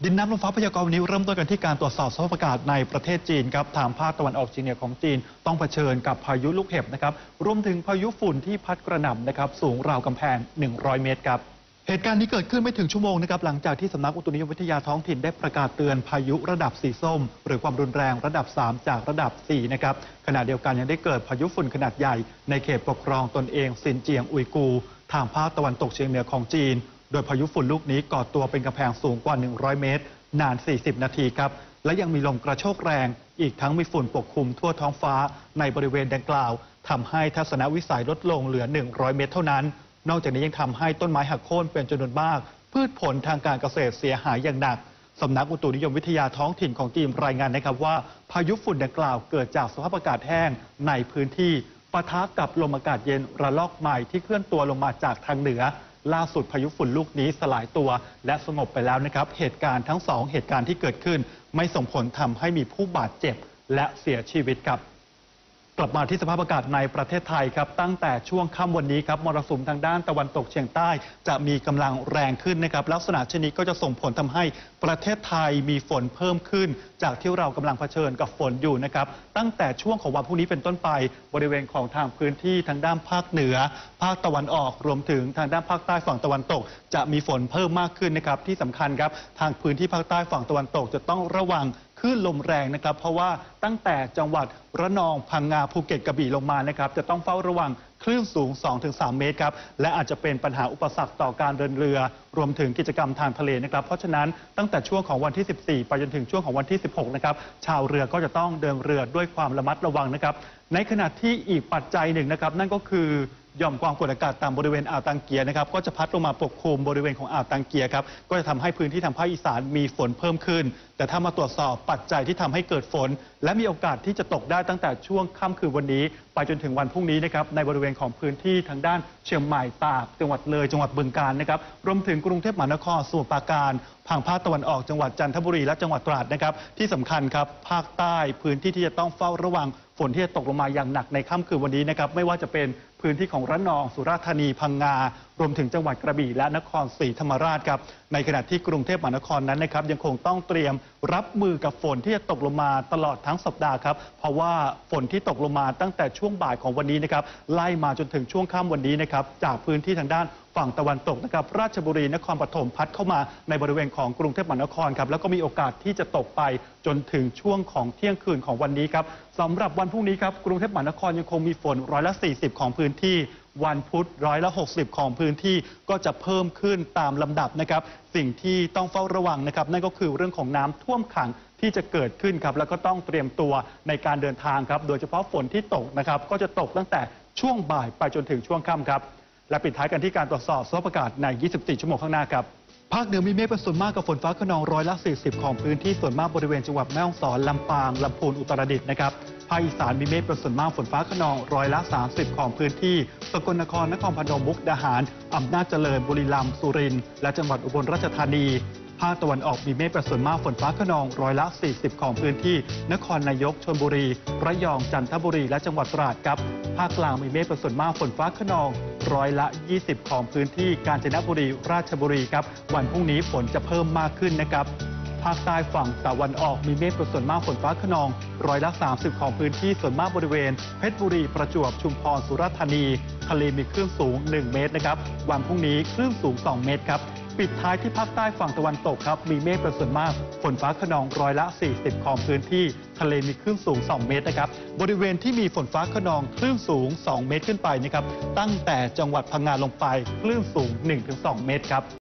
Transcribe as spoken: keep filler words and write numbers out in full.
ดินน้ำลมฟ้าพยากรณ์วันนี้เริ่มต้นกันที่การตรวจสอบสภาพอากาศในประเทศจีนครับทางภาคตะวันออกเฉียงเหนือของจีนต้องเผชิญกับพายุลูกเห็บนะครับรวมถึงพายุฝุ่นที่พัดกระหน่ำนะครับสูงราวกำแพงหนึ่งร้อยเมตรครับเหตุการณ์นี้เกิดขึ้นไม่ถึงชั่วโมงนะครับหลังจากที่สำนักอุตุนิยมวิทยาท้องถิ่นได้ประกาศเตือนพายุระดับสีส้มหรือความรุนแรงระดับสามจากระดับสี่นะครับขณะเดียวกันยังได้เกิดพายุฝุ่นขนาดใหญ่ในเขตปกครองตนเองซินเจียงอุยกูร์ทางภาคตะวันตกเฉียงเหนือของจีนโดยพายุฝุ่นลูกนี้ก่อตัวเป็นกำแพงสูงกว่าหนึ่งร้อยเมตรนานสี่สิบนาทีครับและยังมีลมกระโชกแรงอีกทั้งมีฝุ่นปกคลุมทั่วท้องฟ้าในบริเวณดังกล่าวทำให้ทัศนวิสัยลดลงเหลือหนึ่งร้อยเมตรเท่านั้นนอกจากนี้ยังทำให้ต้นไม้หักโค่นเป็นจำนวนมากพืชผลทางการเกษตรเสียหายอย่างหนักสำนักอุตุนิยมวิทยาท้องถิ่นของจีนรายงานนะครับว่าพายุฝุ่นดังกล่าวเกิดจากสภาพอากาศแห้งในพื้นที่ปะทะกับลมอากาศเย็นระลอกใหม่ที่เคลื่อนตัวลงมาจากทางเหนือล่าสุดพายุฝุ่นลูกนี้สลายตัวและสงบไปแล้วนะครับเหตุการณ์ทั้งสองเหตุการณ์ที่เกิดขึ้นไม่ส่งผลทำให้มีผู้บาดเจ็บและเสียชีวิตครับกลับมาที่สภาพอากาศในประเทศไทยครับตั้งแต่ช่วงค่ำวันนี้ครับมรสุมทางด้านตะวันตกเฉียงใต้จะมีกำลังแรงขึ้นนะครับลักษณะเช่นนี้ก็จะส่งผลทำให้ประเทศไทยมีฝนเพิ่มขึ้นจากที่เรากำลังเผชิญกับฝนอยู่นะครับตั้งแต่ช่วงของวันพรุ่งนี้เป็นต้นไปบริเวณของทางพื้นที่ทางด้านภาคเหนือภาคตะวันออกรวมถึงทางด้านภาคใต้ฝั่งตะวันตกจะมีฝนเพิ่มมากขึ้นนะครับที่สำคัญครับทางพื้นที่ภาคใต้ฝั่งตะวันตกจะต้องระวังคลื่นลมแรงนะครับเพราะว่าตั้งแต่จังหวัดระนองพังงาภูเก็ตกระบี่ลงมานะครับจะต้องเฝ้าระวังคลื่นสูง สองถึงสาม เมตรครับและอาจจะเป็นปัญหาอุปสรรคต่อการเดินเรือรวมถึงกิจกรรมทางทะเลนะครับเพราะฉะนั้นตั้งแต่ช่วงของวันที่สิบสี่ไปจนถึงช่วงของวันที่สิบหกนะครับชาวเรือก็จะต้องเดินเรือด้วยความระมัดระวังนะครับในขณะที่อีกปัจจัยหนึ่งนะครับนั่นก็คือหย่อมความกดอากาศต่ำบริเวณอ่าวตังเกียนะครับก็จะพัดลงมาปกคลุมบริเวณของอ่าวตังเกียครับก็จะทำให้พื้นที่ทางภาคอีสานมีฝนเพิ่มขึ้นแต่ถ้ามาตรวจสอบปัจจัยที่ทำให้เกิดฝนและมีโอกาสที่จะตกได้ตั้งแต่ช่วงค่ำคืนวันนี้ไปจนถึงวันพรุ่งนี้นะครับในบริเวณของพื้นที่ทางด้านเชียงใหม่ตากจังหวัดเลยจังหวัดบึงกาฬนะครับรวมถึงกรุงเทพมหานครสมุทรปราการทางภาคตะวันออกจังหวัดจันทบุรีและจังหวัดตราดนะครับที่สำคัญครับภาคใต้พื้นที่ที่จะต้องเฝ้าระวังฝนที่จะตกลงมาอย่างหนักในค่ำคืนวันนี้นะครับไม่ว่าจะเป็นพื้นที่ของระนองสุราษฎร์ธานีพังงารวมถึงจังหวัดกระบี่และนครศรีธรรมราชครับในขณะที่กรุงเทพมหานครนั้นนะครับยังคงต้องเตรียมรับมือกับฝนที่จะตกลงมาตลอดทั้งสัปดาห์ครับเพราะว่าฝนที่ตกลงมาตั้งแต่ช่วงบ่ายของวันนี้นะครับไล่มาจนถึงช่วงค่ำวันนี้นะครับจากพื้นที่ทางด้านฝั่งตะวันตกนะครับราชบุรีนครปฐมพัดเข้ามาในบริเวณของกรุงเทพมหานครครับแล้วก็มีโอกาสที่จะตกไปจนถึงช่วงของเที่ยงคืนของวันนี้ครับสำหรับวันพรุ่งนี้ครับกรุงเทพมหานครยังคงมีฝนร้อยละสี่สิบของพื้นที่วันพุธร้อยละหกสิบของพื้นที่ก็จะเพิ่มขึ้นตามลำดับนะครับสิ่งที่ต้องเฝ้าระวังนะครับนั่นก็คือเรื่องของน้ำท่วมขังที่จะเกิดขึ้นครับแล้วก็ต้องเตรียมตัวในการเดินทางครับโดยเฉพาะฝนที่ตกนะครับก็จะตกตั้งแต่ช่วงบ่ายไปจนถึงช่วงค่ำครับและปิดท้ายกันที่การตรวจสอบสภาพอากาศในยี่สิบสี่ชั่วโมงข้างหน้าครับภาคเหนือมีเมฆเป็นส่วนมากกับฝนฟ้าคะนองร้อยละสี่สิบของพื้นที่ส่วนมากบริเวณจังหวัดแม่ฮ่องสอนลำปางลำพูนอุตรดิตถ์นะครับภาคอีสานมีเมฆเป็นส่วนมากฝนฟ้าคะนองร้อยละสามสิบของพื้นที่สกลนครนครพนมมุกดาหารอำนาจเจริญบุรีรัมย์สุรินทร์และจังหวัดอุบลราชธานีภาคตะวันออกมีเมฆเป็นส่วนมากฝนฟ้าคะนองร้อยละสี่สิบของพื้นที่นครนายกชลบุรีระยองจันทบุรีและจังหวัดตราดครับภาคกลางมีเมฆเป็นส่วนมากฝนฟ้าคะนองร้อยละยี่สิบของพื้นที่กาญจนบุรีราชบุรีครับวันพรุ่งนี้ฝนจะเพิ่มมากขึ้นนะครับภาคใต้ฝั่งตะวันออกมีเมฆเป็นส่วนมากฝนฟ้าคะนองร้อยละสามสิบของพื้นที่ส่วนมากบริเวณเพชรบุรีประจวบชุมพรสุราษฎร์ธานีทะเลมีคลื่นสูงหนึ่งเมตรนะครับวันพรุ่งนี้คลื่นสูงสองเมตรครับปิดท้ายที่ภาคใต้ฝั่งตะวันตกครับมีเมฆเป็นส่วนมากฝนฟ้าคะนองร้อยละสี่สิบของพื้นที่ทะเลมีคลื่นสูงสองเมตรนะครับบริเวณที่มีฝนฟ้าคะนองคลื่นสูงสองเมตรขึ้นไปนะครับตั้งแต่จังหวัดพังงาลงไปคลื่นสูงหนึ่งถึงสองเมตรครับ